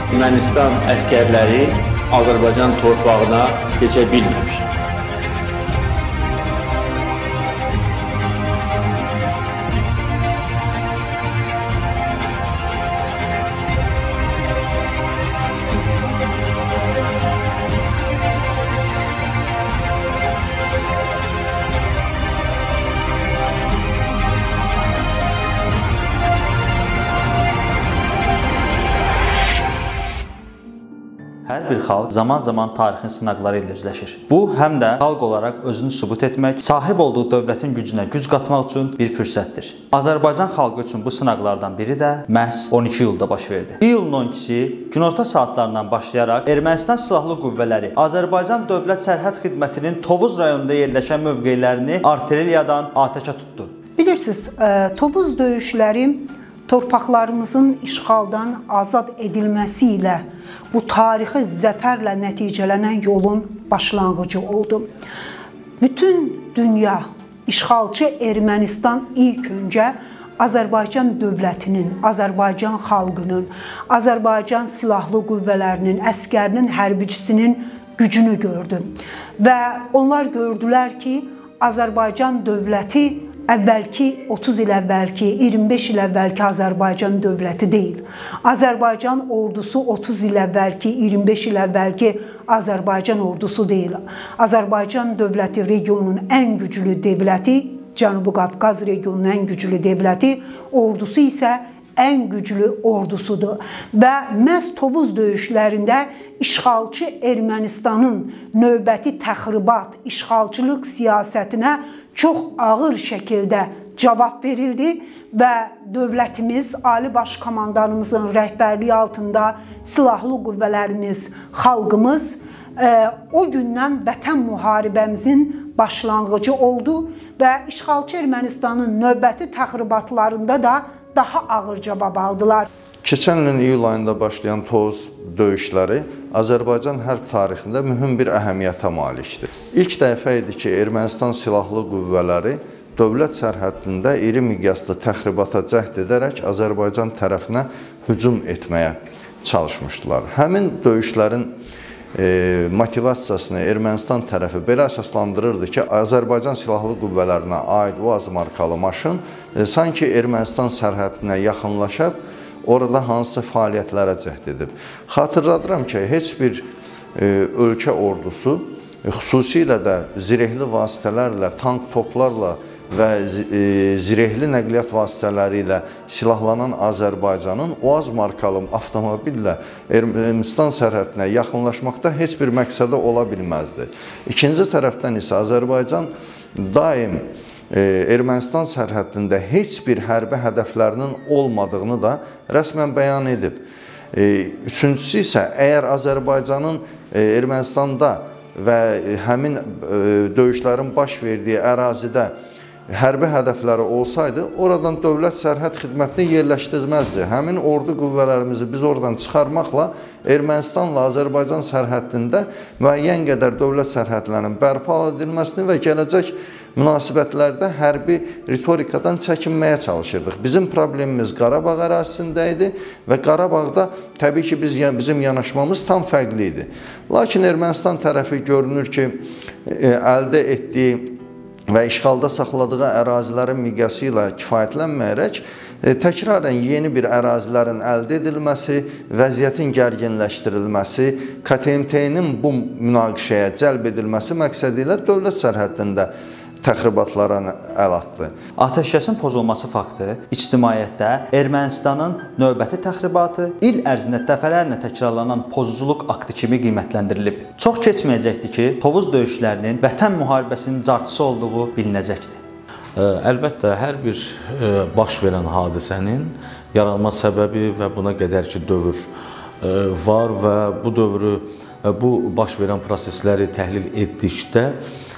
Ermənistan əskərləri Azərbaycan torpağına keçə bilməmişdir. Hər bir xalq zaman-zaman tarixin sınaqları ilə üzləşir. Bu, həm də xalq olaraq özünü sübut etmək, sahib olduğu dövlətin gücünə güc qatmaq üçün bir fürsətdir. Azərbaycan xalqı üçün bu sınaqlardan biri də məhz 12 iyulda baş verdi. İyulun 12-si günorta saatlarından başlayaraq Ermənistan silahlı qüvvələri Azərbaycan Dövlət Sərhəd Xidmətinin Tovuz rayonunda yerləşən mövqelərini artilleriyadan atəşə tutdu. Bilirsiniz, Tovuz döyüşləri torpaqlarımızın işğaldan azad edilməsi ilə bu tarixi zəfərlə nəticələnən yolun başlanğıcı oldu. Bütün dünya, işğalçı Ermənistan ilk öncə Azərbaycan dövlətinin, Azərbaycan xalqının, Azərbaycan silahlı qüvvələrinin, əskərinin, hərbiçisinin gücünü gördü. Və onlar gördülər ki, Azərbaycan dövləti əvvəlki 30 il əvvəlki, 25 il əvvəlki Azərbaycan dövləti deyil. Azərbaycan ordusu 30 il əvvəlki, 25 il əvvəlki Azərbaycan ordusu deyil. Azərbaycan dövləti regionun ən güclü dövləti, Cənubi Qafqaz regionunun ən güclü dövləti, ordusu isə ən güclü ordusudur. Və məhz Tovuz döyüşlərində işğalçı Ermənistanın növbəti təxribat, işğalçılıq siyasətinə çox ağır şəkildə cavab verildi və dövlətimiz, Ali Baş Komandanımızın rəhbərliyi altında silahlı qüvvələrimiz, xalqımız o gündən vətən müharibəmizin başlanğıcı oldu və işğalçı Ermənistanın növbəti təxribatlarında da daha ağır cavab aldılar. Keçən ilin iyul ayında başlayan Tovuz döyüşləri Azərbaycan hərb tarixində mühüm bir əhəmiyyətə malikdir. İlk dəfə idi ki, Ermənistan silahlı qüvvələri dövlət sərhədində iri miqyaslı təxribata cəhd edərək Azərbaycan tərəfinə hücum etməyə çalışmışdılar. Həmin döyüşlərin motivasiyasını Ermənistan tərəfi belə əsaslandırırdı ki, Azərbaycan silahlı qüvvələrinə aid UAZ markalı maşın sanki Ermənistan sərhədinə yaxınlaşıb, orada hansısa fəaliyyətlərə cəhd edib. Xatırladıram ki, heç bir ölkə ordusu, xüsusilə də zirehli vasitələrlə, tank toplarla və zirehli nəqliyyat vasitələri ilə silahlanan Azərbaycanın UAZ markalı avtomobillə Ermənistan sərhədinə yaxınlaşmaqda heç bir məqsədə ola bilməzdi. İkinci tərəfdən isə Azərbaycan daim Ermənistan sərhədində heç bir hərbi hədəflərinin olmadığını da rəsmən bəyan edib. Üçüncüsü isə, əgər Azərbaycanın Ermənistanda və həmin döyüşlərin baş verdiyi ərazidə hərbi hədəfləri olsaydı, oradan dövlət sərhəd xidmətini yerləşdirməzdi. Həmin ordu qüvvələrimizi biz oradan çıxarmaqla Ermənistanla Azərbaycan sərhədində müəyyən qədər dövlət sərhədlərinin bərpa edilməsini və gələcək münasibətlərdə hərbi ritorikadan çəkinməyə çalışırdıq. Bizim problemimiz Qarabağ ərazisində idi və Qarabağda təbii ki, bizim yanaşmamız tam fərqli idi. Lakin Ermənistan tərəfi görünür ki, əldə etdiyi və işğalda saxladığı ərazilərin miqyası ilə kifayətlənməyərək təkrarən yeni bir ərazilərin əldə edilməsi, vəziyyətin gərginləşdirilməsi, KTMT-nin bu münaqişəyə cəlb edilməsi məqsədi ilə dövlət sərhədində təxribatlara əl atdı. Atəşkəsin pozulması faktı ictimaiyyətdə Ermənistanın növbəti təxribatı il ərzində dəfələrlə təkrarlanan pozuculuq aktı kimi qiymətləndirilib. Çox keçməyəcəkdir ki, Tovuz döyüşlərinin vətən müharibəsinin carçısı olduğu bilinəcəkdir. Əlbəttə, hər bir baş verən hadisənin yaranma səbəbi və buna qədərki dövr var və bu dövrü, bu baş verən prosesləri təhlil etdikdə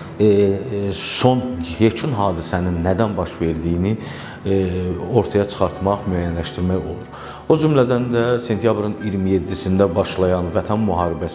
son yekun hadisənin nədən baş verdiyini ortaya çıxartmaq, müəyyənləşdirmək olur. O cümlədən də sentyabrın 27-sində başlayan Vətən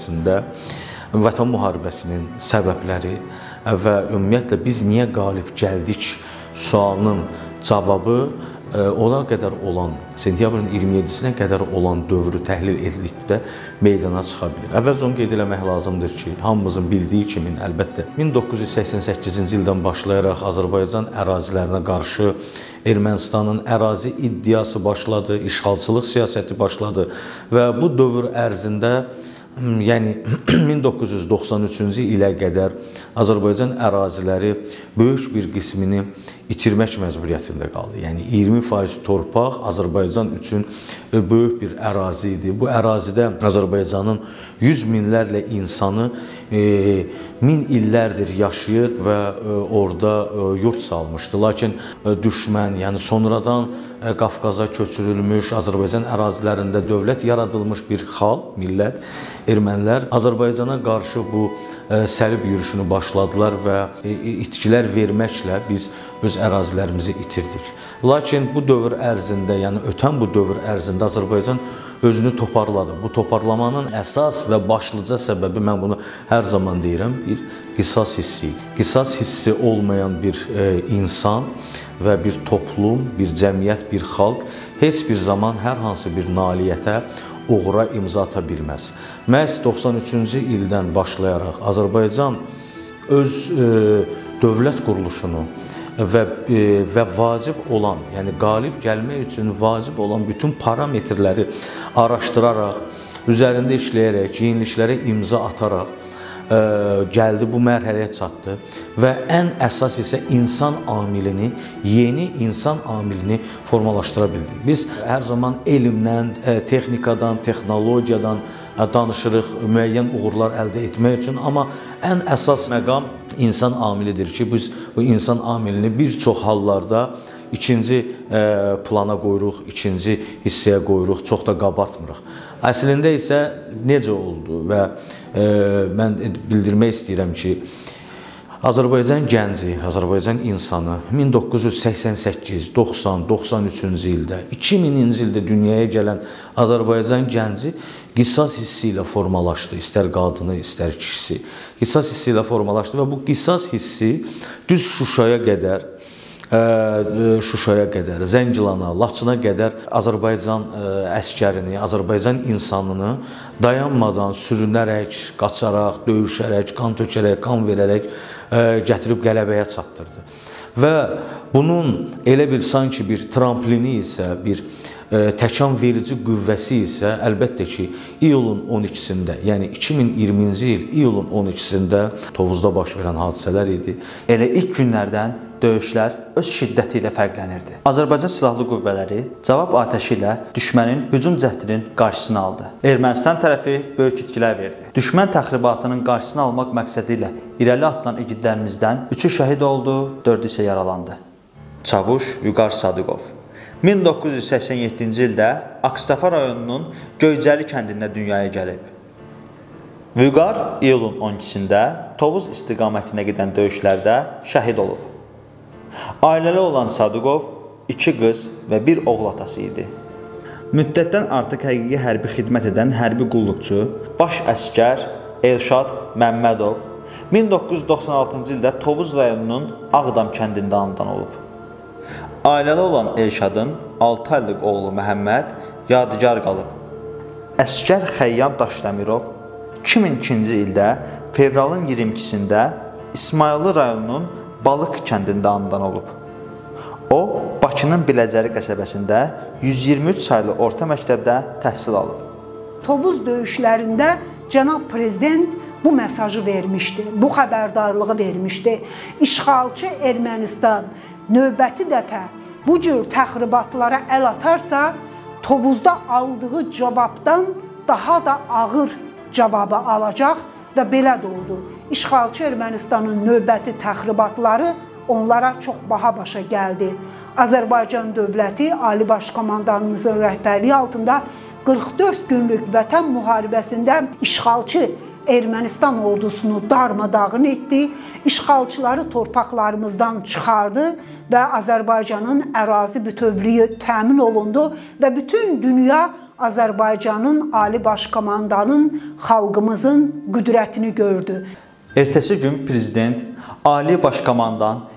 müharibəsinin səbəbləri və ümumiyyətlə biz niyə qalib gəldik sualının cavabı ona qədər olan, sentyabrın 27-sinə qədər olan dövrü təhlil edildikdə meydana çıxa bilir. Əvvəlcə onu qeyd eləmək lazımdır ki, hamımızın bildiyi kimi, əlbəttə 1988-ci ildən başlayaraq Azərbaycan ərazilərinə qarşı Ermənistanın ərazi iddiası başladı, işğalçılıq siyasəti başladı və bu dövr ərzində, yəni 1993-cü ilə qədər Azərbaycan əraziləri böyük bir qismini itirmək məcburiyyətində qaldı. Yəni 20% torpaq Azərbaycan üçün böyük bir ərazi idi. Bu ərazidə Azərbaycanın yüz minlərlə insanı min illərdir yaşayır və orada yurt salmışdı. Lakin düşmən, yəni sonradan Qafqaza köçürülmüş, Azərbaycan ərazilərində dövlət yaradılmış bir xalq, millət, ermənilər Azərbaycana qarşı bu səlib yürüşünü başladılar və itkilər verməklə biz öz ərazilərimizi itirdik. Lakin bu dövr ərzində, yəni ötən bu dövr ərzində Azərbaycan özünü toparladı. Bu toparlamanın əsas və başlıca səbəbi, mən bunu hər zaman deyirəm, bir qisas hissi. Qisas hissi olmayan bir insan və bir toplum, bir cəmiyyət, bir xalq heç bir zaman hər hansı bir nailiyyətə uğura imza ata bilməz. Məhz 93-cü ildən başlayaraq Azərbaycan öz dövlət quruluşunu və vacib olan, yəni qalib gəlmək üçün vacib olan bütün parametrləri araşdıraraq, üzərində işləyərək, yeniliklərə imza ataraq gəldi, bu mərhələyə çatdı və ən əsas isə insan amilini, yeni insan amilini formalaşdıra bildik. Biz hər zaman elmdən, texnikadan, texnologiyadan danışırıq, müəyyən uğurlar əldə etmək üçün, amma ən əsas məqam insan amilidir ki, biz bu insan amilini bir çox hallarda ikinci plana qoyuruq, ikinci hissəyə qoyuruq, çox da qabartmırıq. Əslində isə necə oldu və mən bildirmək istəyirəm ki, Azərbaycan gənci, Azərbaycan insanı 1988, 90, 93-cü ildə, 2000-ci ildə dünyaya gələn Azərbaycan gənci qisas hissi ilə formalaşdı, istər qadını, istər kişisi. Qisas hissi ilə formalaşdı və bu qisas hissi düz Şuşaya qədər, Zəngilana, Laçına qədər Azərbaycan əskərini, Azərbaycan insanını dayanmadan sürünərək, qaçaraq, döyüşərək, qan tökərək, qan verərək gətirib qələbəyə çatdırdı. Və bunun elə bir sanki bir tramplini isə, bir təkan verici qüvvəsi isə əlbəttə ki, iyulun 12-sində, yəni 2020-ci il iyulun 12-sində Tovuzda baş verən hadisələr idi. Elə ilk günlərdən döyüşlər öz şiddəti ilə fərqlənirdi. Azərbaycan Silahlı Qüvvələri cavab atəşi ilə düşmənin hücum cəhdinin qarşısını aldı. Ermənistan tərəfi böyük itkilər verdi. Düşmən təxribatının qarşısını almaq məqsədi ilə irəli atılan igidlərimizdən 3-ü şəhid oldu, 4-ü isə yaralandı. Çavuş Vüqar Sadıqov 1987-ci ildə Akstafa rayonunun Göycəli kəndində dünyaya gəlib. Vüqar iyulun 12-sində Tovuz istiqamətinə gedən döyüşlərdə şəhid olub. Ailəli olan Sadıqov 2 qız və 1 oğul atası idi. Müddətdən artıq həqiqi hərbi xidmət edən hərbi qulluqçu, baş əsgər Elşad Məmmədov 1996-cı ildə Tovuz rayonunun Ağdam kəndində anadan olub. Ailəli olan Elşadın 6 aylıq oğlu Məhəmməd yadigar qalıb. Əsgər Xəyyam Daşdəmirov 2002-ci ildə fevralın 22-sində İsmayıllı rayonunun Balıq kəndində anadan olub. O, Bakının Biləcəri qəsəbəsində 123 saylı orta məktəbdə təhsil alıb. Tovuz döyüşlərində Cənab Prezident bu mesajı vermişdi, bu xəbərdarlığı vermişdi. İşğalçı Ermənistan növbəti dəfə bu cür təxribatlara əl atarsa, Tovuzda aldığı cavabdan daha da ağır cavabı alacaq və belə də oldu. İşğalçı Ermənistanın növbəti təxribatları onlara çox baha başa gəldi. Azərbaycan dövləti Ali Baş Komandanımızın rəhbərliyi altında 44 günlük vətən müharibəsində işğalçı Ermənistan ordusunu darmadağın etdi, işğalçıları torpaqlarımızdan çıxardı və Azərbaycanın ərazi bütövlüyü təmin olundu və bütün dünya Azərbaycanın Ali Baş Komandanın, xalqımızın qüdrətini gördü. Ertəsi gün Prezident, Ali Baş Komandan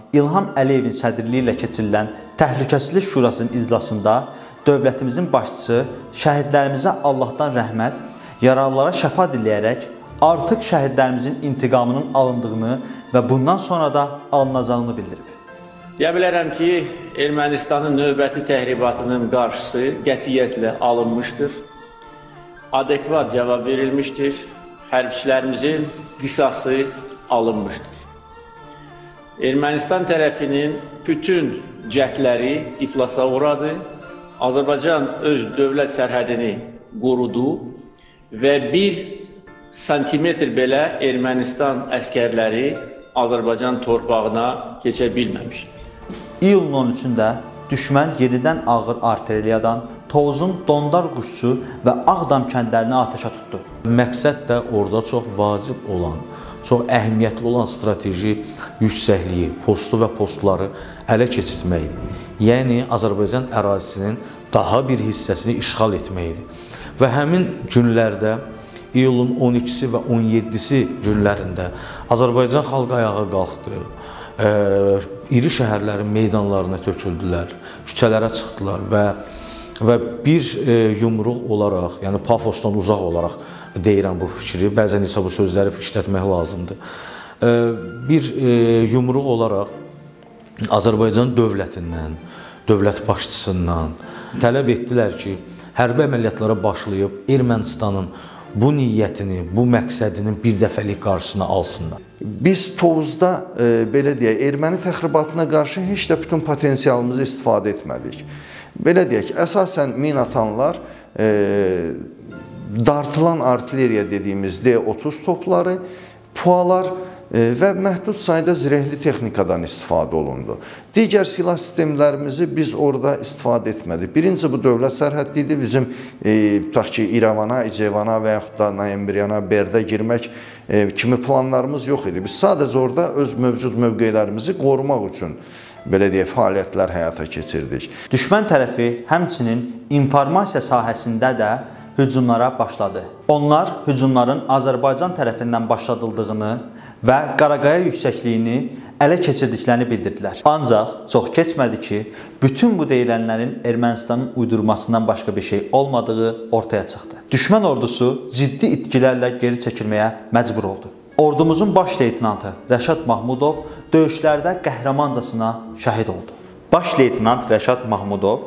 İlham Əliyevin sədrliyi ilə keçirilən Təhlükəsizlik Şurasının iclasında dövlətimizin başçısı şəhidlərimizə Allahdan rəhmət, yaralılara şəfa diləyərək artıq şəhidlərimizin intiqamının alındığını və bundan sonra da alınacağını bildirib. Deyə bilərəm ki, Ermənistanın növbəti təhribatının qarşısı qətiyyətlə alınmışdır, adekvat cavab verilmişdir, hərbçilərimizin qisası alınmışdır. Ermənistan tərəfinin bütün cəhdləri iflasa uğradı, Azərbaycan öz dövlət sərhədini qorudu və 1 santimetr belə Ermənistan əskərləri Azərbaycan torpağına keçə bilməmişdir. İyulun 13-də düşmən yenidən ağır artilleriyadan Tovuzun Dondar Quşçu və Ağdam kəndlərini atəşə tutdu. Məqsəd də orada çox vacib olan, çox əhəmiyyətli olan strateji yüksəkliyi, postu və postları ələ keçirtməkdir. Yəni, Azərbaycan ərazisinin daha bir hissəsini işğal etməkdir. Və həmin günlərdə, iyulun 12-si və 17-si günlərində Azərbaycan xalqı ayağa qalxdı, iri şəhərlərin meydanlarına töküldülər, küçələrə çıxdılar və bir yumruq olaraq, yəni pafosdan uzaq olaraq deyirəm bu fikri, bəzən isə bu sözləri işlətmək lazımdır. Bir yumruq olaraq Azərbaycan dövlətindən, dövlət başçısından tələb etdilər ki, hərbi əməliyyatlara başlayıb Ermənistanın bu niyyətini, bu məqsədinin bir dəfəlik qarşısını alsınlar. Biz Tovuzda, belə deyək, erməni təxribatına qarşı heç də bütün potensialımızı istifadə etmədik. Belə deyək, əsasən minatanlar, dartılan artilleriya dediyimiz D-30 topları, pualar və məhdud sayda zirehli texnikadan istifadə olundu. Digər silah sistemlərimizi biz orada istifadə etmədik. Birinci, bu dövlət sərhəddi idi. Bizim tutaq ki, İrəvana, İcevana və yaxud da Noyembriyana, Bərdə girmək kimi planlarımız yox idi. Biz sadəcə orada öz mövcud mövqelərimizi qorumaq üçün belə deyək, fəaliyyətlər həyata keçirdik. Düşmən tərəfi həmçinin informasiya sahəsində də hücumlara başladı. Onlar hücumların Azərbaycan tərəfindən başladıldığını və Qaraqaya yüksəkliyini ələ keçirdiklərini bildirdilər. Ancaq çox keçmədi ki, bütün bu deyilənlərin Ermənistanın uydurmasından başqa bir şey olmadığı ortaya çıxdı. Düşmən ordusu ciddi itkilərlə geri çəkilməyə məcbur oldu. Ordumuzun baş leytenantı Rəşad Mahmudov döyüşlərdə qəhrəmancasına şəhid oldu. Baş leytenant Rəşad Mahmudov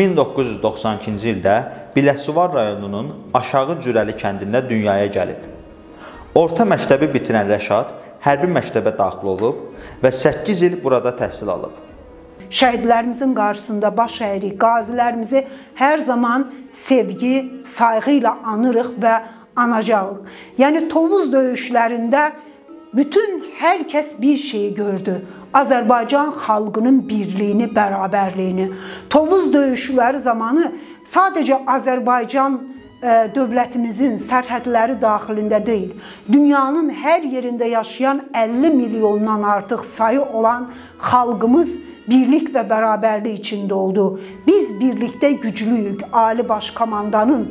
1992-ci ildə Biləsuvar rayonunun Aşağı Cürəli kəndində dünyaya gəlib. Orta məktəbi bitirən Rəşad hərbi məktəbə daxil olub və 8 il burada təhsil alıb. Şəhidlərimizin qarşısında baş əyirik, qazilərimizi hər zaman sevgi, sayğı ilə anırıq və anacağıq. Yəni Tovuz döyüşlərində bütün hər kəs bir şeyi gördü. Azərbaycan xalqının birliyini, bərabərliyini. Tovuz döyüşləri zamanı sadəcə Azərbaycan dövlətimizin sərhədləri daxilində deyil, dünyanın hər yerində yaşayan 50 milyondan artıq sayı olan xalqımız birlik və bərabərlik içində oldu. Biz birlikdə güclüyük. Ali Baş Komandanın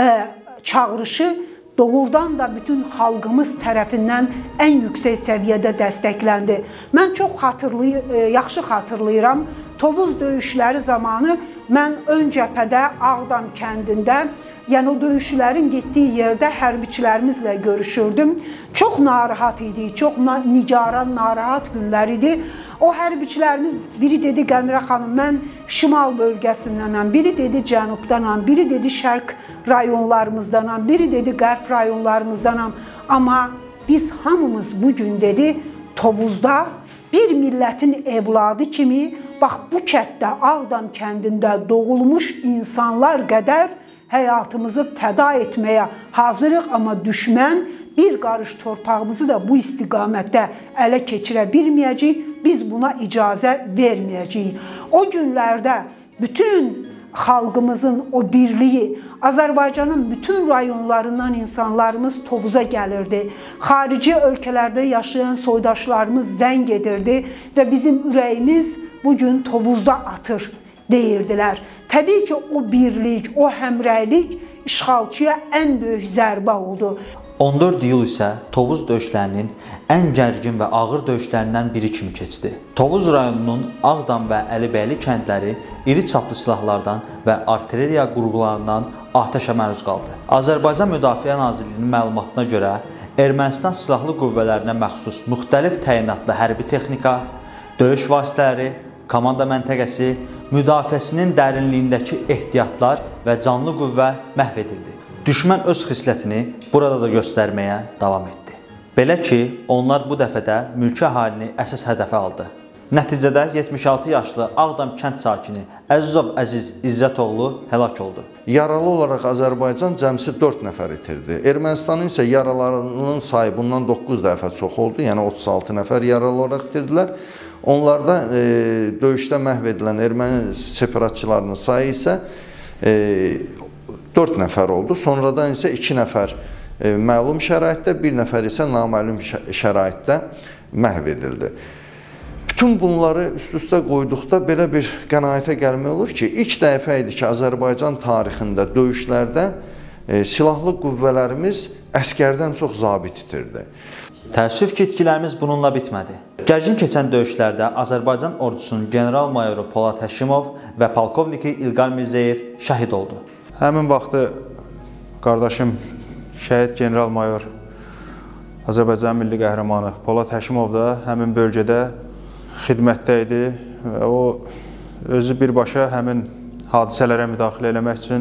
çağırışı doğrudan da bütün xalqımız tərəfindən ən yüksək səviyyədə dəstəkləndi. Mən çox yaxşı xatırlayıram. Tovuz döyüşləri zamanı mən ön cəbhədə Ağdam kəndində, yəni o döyüşlərin getdiyi yerdə hərbiçilərimizlə görüşürdüm. Çox narahat idi, çox nigaran, narahat günlər idi. O hərbiçilərimiz, biri dedi Qənirə xanım, mən şimal bölgəsindənəm, biri dedi cənubdanam, biri dedi şərq rayonlarımızdanam, biri dedi qərb rayonlarımızdanam. Amma biz hamımız bugün dedi Tovuzda bir millətin evladı kimi, bax bu kətdə, Ağdam kəndində doğulmuş insanlar qədər həyatımızı fəda etməyə hazırıq, amma düşmən bir qarış torpağımızı da bu istiqamətdə ələ keçirə bilməyəcək, biz buna icazə verməyəcəyik. O günlərdə bütün xalqımızın o birliyi, Azərbaycanın bütün rayonlarından insanlarımız Tovuza gəlirdi. Xarici ölkələrdə yaşayan soydaşlarımız zəng edirdi və bizim ürəyimiz bugün Tovuzda atır deyirdilər. Təbii ki, o birlik, o həmrəylik işğalçıya ən böyük zərbə oldu. 14 iyul isə Tovuz döyüşlərinin ən gərgin və ağır döyüşlərindən biri kimi keçdi. Tovuz rayonunun Ağdam və Əlibəyli kəndləri iri çaplı silahlardan və artilleriya qurğularından atəşə məruz qaldı. Azərbaycan Müdafiə Nazirliyinin məlumatına görə Ermənistan silahlı qüvvələrinə məxsus müxtəlif təyinatlı hərbi texnika, döyüş vasitələri, komanda məntəqəsi, müdafiəsinin dərinliyindəki ehtiyatlar və canlı qüvvə məhv edildi. Düşmən öz xislətini burada da göstərməyə davam etdi. Belə ki, onlar bu dəfə də mülki əhalini əsas hədəfə aldı. Nəticədə 76 yaşlı Ağdam kənd sakini Əzizov Əziz İzzətoğlu həlak oldu. Yaralı olaraq Azərbaycan cəmsi 4 nəfər itirdi. Ermənistanın isə yaralarının sayı bundan 9 dəfə çox oldu. Yəni 36 nəfər yaralı olaraq itirdilər. Onlarda döyüşdə məhv edilən erməni separatçılarının sayı isə 4 nəfər oldu. Sonradan isə 2 nəfər məlum şəraitdə, 1 nəfər isə naməlum şəraitdə məhv edildi. Bütün bunları üst-üstə qoyduqda belə bir qənaətə gəlmək olur ki, ilk dəfə idi ki, Azərbaycan tarixində döyüşlərdə silahlı qüvvələrimiz əskərdən çox zabit itirdi. Təəssüf ki, itkilərimiz bununla bitmədi. Gərgin keçən döyüşlərdə Azərbaycan ordusunun general-mayoru Polad Həşimov və polkovniki İlqar Mirzəyev şəhid oldu. Həmin vaxtı qardaşım şəhid general-mayor Azərbaycan milli qəhrəmanı Polad Həşimov da həmin bölgədə xidmətdə idi və o özü birbaşa həmin hadisələrə müdaxilə eləmək üçün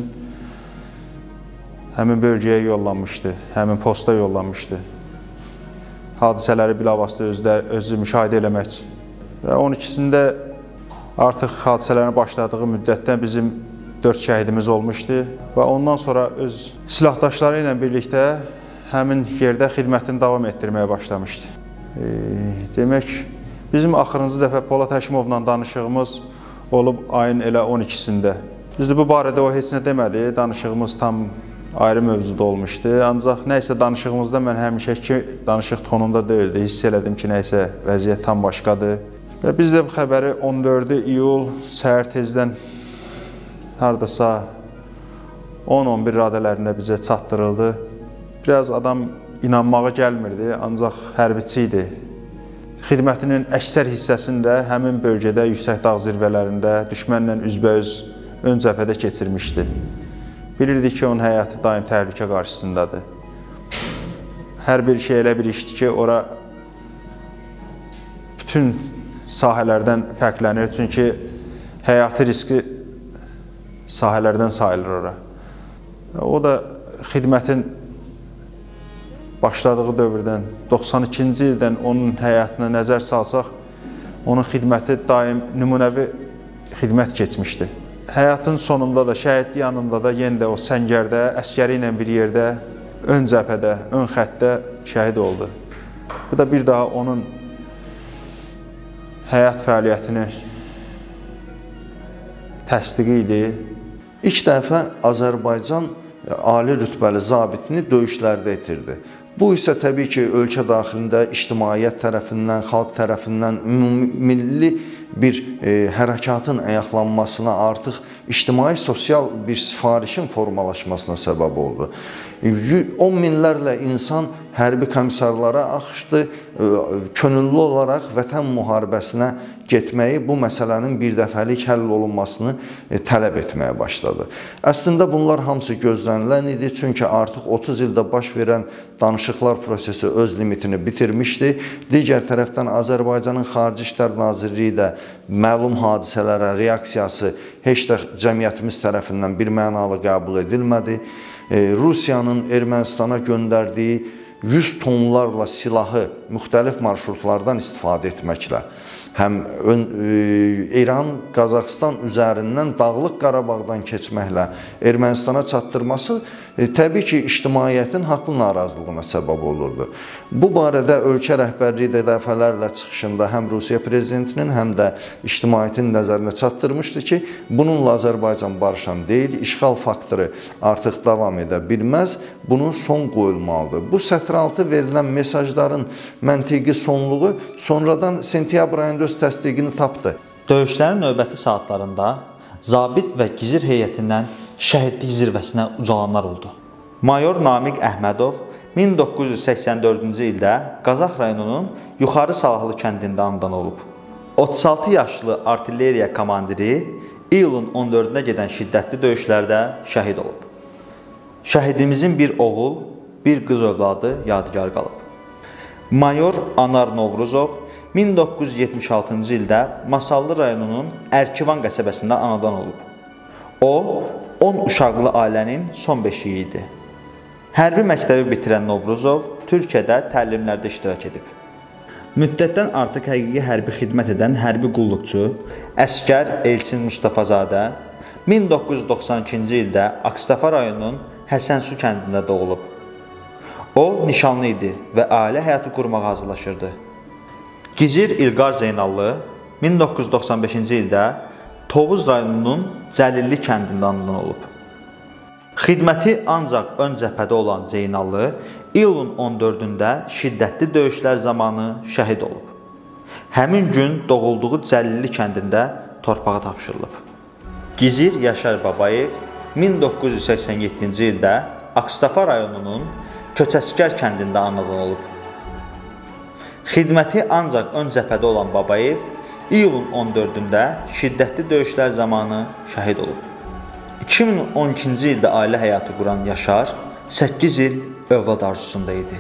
həmin bölgəyə yollanmışdı, həmin posta yollanmışdı. Hadisələri bilavasitə özü müşahidə eləmək üçün. Və 12-sində artıq hadisələrin başladığı müddətdə bizim 4 şəhidimiz olmuşdu və ondan sonra öz silahdaşları ilə birlikdə həmin yerdə xidmətini davam etdirməyə başlamışdı. Demək, bizim axırıncı dəfə Polad Həşimovla danışığımız olub ayın elə 12-sində. Düzdür, bu barədə o heç nə demədi, danışığımız tam ayrı mövzuda olmuşdu. Ancaq nəysə danışığımızda mən həmişəki danışıq tonunda deyildi. Hiss elədim ki, nəysə vəziyyət tam başqadır. Və biz də bu xəbəri 14 iyul səhər tezdən hardasa 10-11 radələrində bizə çatdırıldı. Biraz adam inanmağa gəlmirdi, ancaq hərbiçi idi. Xidmətinin əksər hissəsini də həmin bölgədə, yüksək dağ zirvələrində düşmənlə üzbəüz ön cəbhədə keçirmişdi. Bilirdi ki, onun həyatı daim təhlükə qarşısındadır. Hər bir şey elə bir işdir ki, ora bütün sahələrdən fərqlənir. Çünki həyatı riski sahələrdən sayılır ora. O da xidmətin başladığı dövrdən, 92-ci ildən onun həyatına nəzər salsaq, onun xidməti daim nümunəvi xidmət keçmişdi. Həyatın sonunda da, şəhidlik yanında da yenə də o səngərdə, əskəri ilə bir yerdə, ön cəbhədə, ön xəttdə şəhid oldu. Bu da bir daha onun həyat fəaliyyətini təsdiqi idi. İlk dəfə Azərbaycan ali rütbəli zabitini döyüşlərdə itirdi. Bu isə təbii ki, ölkə daxilində ictimaiyyət tərəfindən, xalq tərəfindən milli bir hərəkatın ayaqlanmasına, artıq ictimai sosial bir sifarişin formalaşmasına səbəb oldu. 10 minlərlə insan hərbi komissarlara axışdı, könüllü olaraq vətən müharibəsinə getməyi, bu məsələnin bir dəfəlik həll olunmasını tələb etməyə başladı. Əslində bunlar hamısı gözlənilən idi, çünki artıq 30 ildə baş verən danışıqlar prosesi öz limitini bitirmişdi. Digər tərəfdən Azərbaycanın Xarici İşlər Nazirliyi də məlum hadisələrə reaksiyası heç də cəmiyyətimiz tərəfindən bir mənalı qəbul edilmədi. Rusiyanın Ermənistana göndərdiyi 100 tonlarla silahı müxtəlif marşrutlardan istifadə etməklə, həm İran, Qazaxıstan üzərindən Dağlıq Qarabağdan keçməklə Ermənistana çatdırması təbii ki, ictimaiyyətin haqlı narazılığına səbəb olurdu. Bu barədə ölkə rəhbərliyi də dəfələrlə çıxışında həm Rusiya prezidentinin, həm də ictimaiyyətin nəzərinə çatdırmışdı ki, bununla Azərbaycan barışan deyil, işğal faktoru artıq davam edə bilməz, bunun son qoyulmalıdır. Bu sətraltı verilən mesajların məntiqi sonluğu sonradan sentyabr ayında öz təsdiqini tapdı. Döyüşlərin növbəti saatlarında zabit və gizir heyətindən şəhidlik zirvəsinə ucalanlar oldu. Mayor Namiq Əhmədov 1984-cü ildə Qazax rayonunun Yuxarı Salahlı kəndində anadan olub. 36 yaşlı artilleriya komandiri iyulun 14-nə gedən şiddətli döyüşlərdə şəhid olub. Şəhidimizin bir oğul, bir qız övladı yadigar qalıb. Mayor Anar Novruzov 1976-cı ildə Masallı rayonunun Ərkivan qəsəbəsində anadan olub. O, 10 uşaqlı ailənin son beşiyi idi. Hərbi məktəbi bitirən Novruzov Türkiyədə təlimlərdə iştirak edib. Müddətdən artıq həqiqi hərbi xidmət edən hərbi qulluqçu, əsgər Elçin Mustafazadə 1992-ci ildə Akstafa rayonunun Həsənsu kəndində doğulub. O, nişanlı idi və ailə həyatı qurmağa hazırlaşırdı. Gizir İlqar Zeynallı 1995-ci ildə Tovuz rayonunun Cəlilli kəndində anadan olub. Xidməti ancaq ön cəbhədə olan Zeynallı iyulun 14-də şiddətli döyüşlər zamanı şəhid olub. Həmin gün doğulduğu Cəlilli kəndində torpağa tapşırılıb. Gizir Yaşar Babayev 1987-ci ildə Akstafa rayonunun Köçəskər kəndində anadan olub. Xidməti ancaq ön cəbhədə olan Babayev iyulun 14-də şiddətli döyüşlər zamanı şəhid olub. 2012-ci ildə ailə həyatı quran Yaşar 8 il övlad arzusunda idi.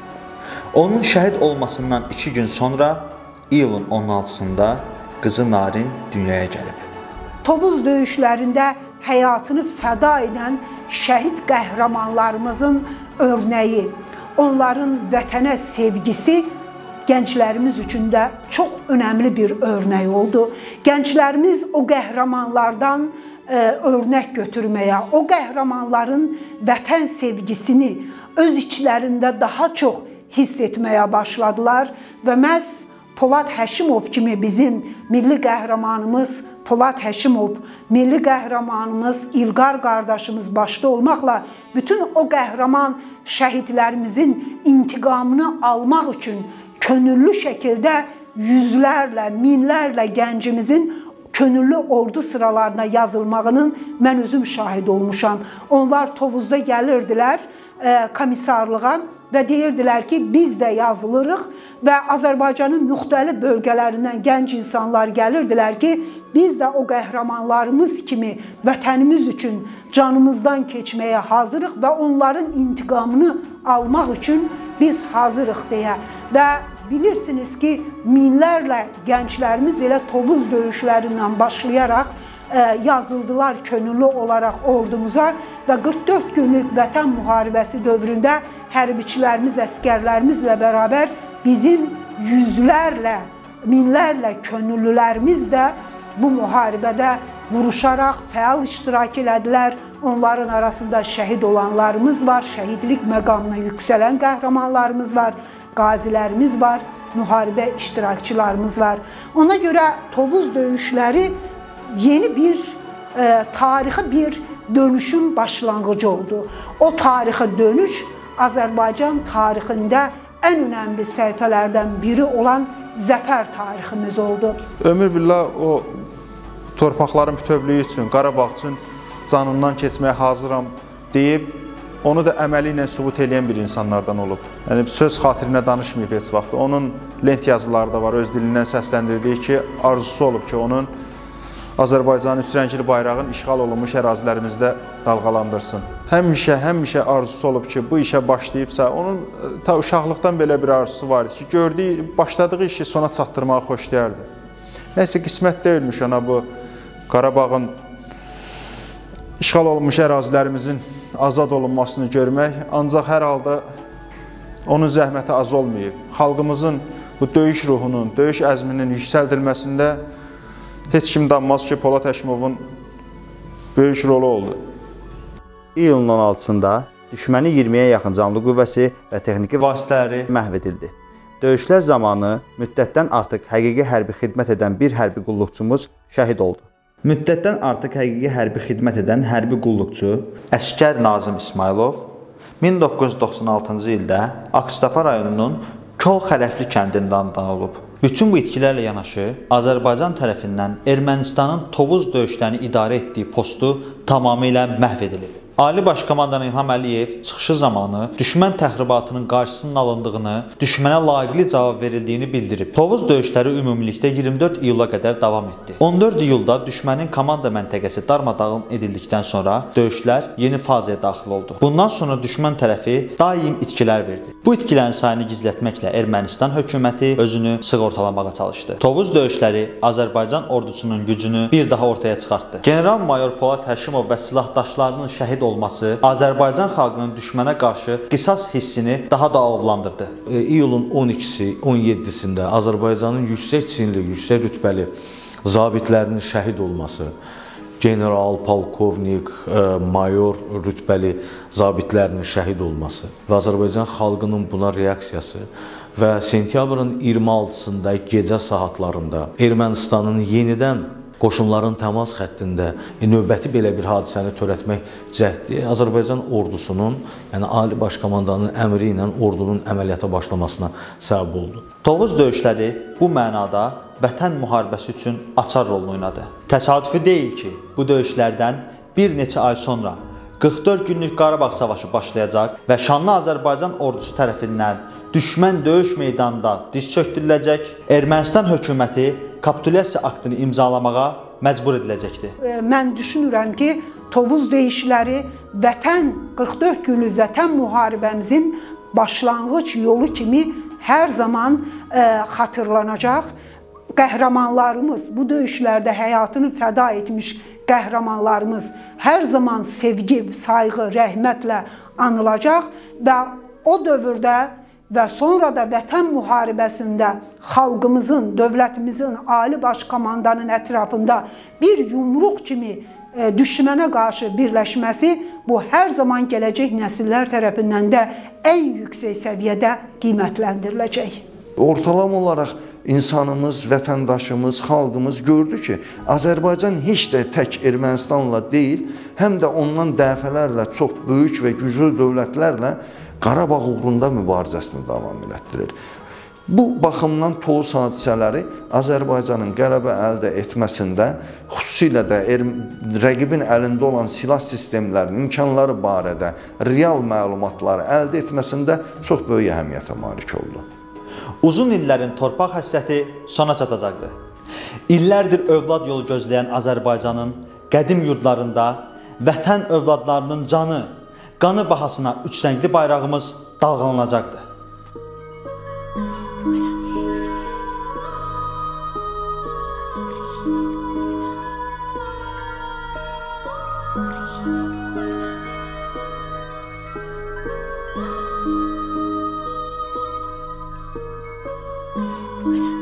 Onun şəhid olmasından 2 gün sonra iyulun 16-sında qızı Narin dünyaya gəlib. Tovuz döyüşlərində həyatını fəda edən şəhid qəhrəmanlarımızın örnəyi, onların vətənə sevgisi gənclərimiz üçün də çox önəmli bir örnək oldu. Gənclərimiz o qəhrəmanlardan örnək götürməyə, o qəhrəmanların vətən sevgisini öz içlərində daha çox hiss etməyə başladılar və məhz Polad Həşimov kimi bizim milli qəhrəmanımız Polad Həşimov, milli qəhrəmanımız İlqar qardaşımız başda olmaqla bütün o qəhrəman şəhidlərimizin intiqamını almaq üçün könüllü şəkildə yüzlərlə, minlərlə gəncimizin könüllü ordu sıralarına yazılmağının mən özüm şahid olmuşam. Onlar Tovuzda gəlirdilər komissarlığa və deyirdilər ki, biz də yazılırıq və Azərbaycanın müxtəlif bölgələrindən gənc insanlar gəlirdilər ki, biz də o qəhrəmanlarımız kimi vətənimiz üçün canımızdan keçməyə hazırıq və onların intiqamını almaq üçün biz hazırıq deyə və bilirsiniz ki, minlərlə gənclərimiz elə Tovuz döyüşlərindən başlayaraq yazıldılar könüllü olaraq ordumuza və 44 günlük vətən müharibəsi dövründə hərbiçilərimiz, əskərlərimizlə bərabər bizim yüzlərlə, minlərlə könüllülərimiz də bu müharibədə vuruşaraq fəal iştirak elədilər. Onların arasında şəhid olanlarımız var, şəhidlik məqamına yüksələn qəhrəmanlarımız var, qazilərimiz var, müharibə iştirakçılarımız var. Ona görə Tovuz döyüşləri yeni bir tarixi bir dönüşün başlanğıcı oldu. O tarixi dönüş Azərbaycan tarixində ən önəmli səhifələrdən biri olan zəfər tariximiz oldu. Ömür billah o torpaqların bütövlüyü üçün, Qarabağ üçün canından keçməyə hazıram deyib, onu da əməli ilə sübut edən bir insanlardan olub. Yəni söz xatirinə danışmayıb heç vaxt. Onun lent yazıları da var, öz dilindən səsləndirdiyi ki, arzusu olub ki, onun Azərbaycanın üç rəngli bayrağın işğal olunmuş ərazilərimizdə dalğalandırsın. Həmişə arzusu olub ki, bu işə başlayıbsa, onun ta uşaqlıqdan belə bir arzusu var idi ki, başladığı işi sona çatdırmağı xoşlayardı. Nəysə, qismət deyilmiş ona bu Qarabağın işğal olunmuş ərazilərimizin azad olunmasını görmək, ancaq hər halda onun zəhməti az olmayıb. Xalqımızın bu döyüş ruhunun, döyüş əzminin yüksəldilməsində heç kim danmaz ki, Polad Həşimovun böyük rolu oldu. İyulun 16-sında düşmənin 20-yə yaxın canlı qüvvəsi və texniki vasitələri məhv edildi. Döyüşlər zamanı müddətdən artıq həqiqi hərbi xidmət edən bir hərbi qulluqçumuz şəhid oldu. Müddətdən artıq həqiqi hərbi xidmət edən hərbi qulluqçu Əskər Nazım İsmailov 1996-cı ildə Akstafa rayonunun Kol Xələfli kəndində anadan olub. Bütün bu itkilərlə yanaşı Azərbaycan tərəfindən Ermənistanın Tovuz döyüşlərini idarə etdiyi postu tamamilə məhv edilib. Ali Baş Komandan İlham Əliyev çıxışı zamanı düşmən təxribatının qarşısının alındığını, düşmənə layiqli cavab verildiğini bildirib. Tovuz döyüşləri ümumilikdə 24 iyula qədər davam etdi. 14 iyulda düşmənin komanda məntəqəsi darmadağın edildikdən sonra döyüşlər yeni fazaya daxil oldu. Bundan sonra düşmən tərəfi daim itkilər verdi. Bu itkilərin sayını gizlətməklə Ermənistan hökuməti özünü sığortalamağa çalışdı. Tovuz döyüşləri Azərbaycan ordusunun gücünü bir daha ortaya çıxartdı. General-mayor Polad Həşimov və silahdaşlarının şəhid olması Azərbaycan xalqının düşmənə qarşı qisas hissini daha da alovlandırdı. İyulun 12-si, 17-sində Azərbaycanın yüksək çinli, yüksək rütbəli zabitlərinin şəhid olması, general, polkovnik, mayor rütbəli zabitlərinin şəhid olması və Azərbaycan xalqının buna reaksiyası və sentyabrın 26-sında gecə saatlarında Ermənistanın yenidən qoşunların təmas xəttində növbəti belə bir hadisəni törətmək cəhdi Azərbaycan ordusunun, yəni Ali Baş Komandanın əmri ilə ordunun əməliyyata başlamasına səbəb oldu. Tovuz döyüşləri bu mənada Vətən müharibəsi üçün açar rolunu oynadı. Təsadüfi deyil ki, bu döyüşlərdən bir neçə ay sonra 44 günlük Qarabağ savaşı başlayacaq və şanlı Azərbaycan ordusu tərəfindən düşmən döyüş meydanında diz çökdürüləcək, Ermənistan hökuməti kapitulyasiya aktını imzalamağa məcbur ediləcəkdir. Mən düşünürəm ki, Tovuz döyüşləri Vətən 44 günlük Vətən müharibəmizin başlanğıc yolu kimi hər zaman xatırlanacaq. Qəhrəmanlarımız, bu döyüşlərdə həyatını fəda etmiş qəhrəmanlarımız hər zaman sevgi, sayğı, rəhmətlə anılacaq və o dövrdə və sonra da Vətən müharibəsində xalqımızın, dövlətimizin, Ali Baş Komandanın ətrafında bir yumruq kimi düşmənə qarşı birləşməsi bu hər zaman gələcək nəsillər tərəfindən də ən yüksək səviyyədə qiymətləndiriləcək. Ortalama olaraq insanımız, vətəndaşımız, xalqımız gördü ki, Azərbaycan heç də tək Ermənistanla deyil, həm də ondan dəfələrlə çox böyük və güclü dövlətlərlə Qarabağ uğrunda mübarizəsini davam etdirir. Bu baxımdan Tovuz hadisələri Azərbaycanın qələbə əldə etməsində, xüsusilə də rəqibin əlində olan silah sistemlərinin imkanları barədə real məlumatları əldə etməsində çox böyük əhəmiyyətə malik oldu. Uzun illərin torpaq həsrəti sona çatacaqdı. İllərdir övlad yolu gözləyən Azərbaycanın qədim yurdlarında vətən övladlarının canı, qanı bahasına üçrəngli bayrağımız dalğalanacaqdı. What